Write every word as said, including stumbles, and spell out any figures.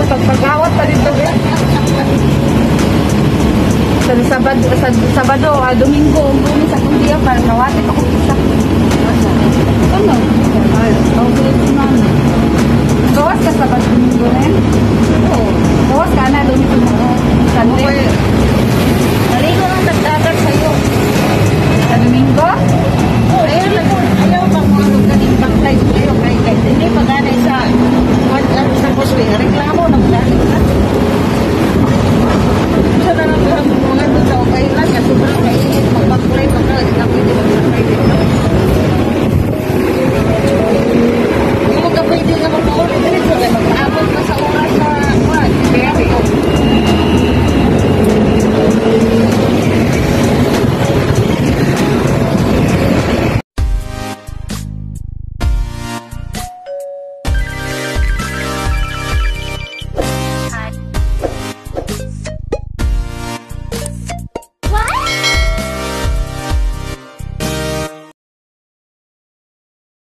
pagpagawat pa dito eh. Sa Sabado, sa Sabado, ah, Domingo, Lunes, sa Kundiya pa, nawati pa ko isa. Ano? Ay, ang sulit si Mama. Gawas ka Sabado, Domingo na yun? Oo. Gawas ka na, Domingo na. Sunday. Naligo lang nagdadag sa'yo. Sa Domingo? Ayaw lang. Ayaw bang mga galing baklay sa'yo. Hindi pa ganay sa sa kuswe. Reklamo na magaling na. Sa naranahan mo mga doon sa okay lang. Kasi sobrang mainit. Magbaklay pa ka. Hindi ka pwede magbaklay dito. Hindi mo ka pwede nga magbaklay dito. Magpaabot ka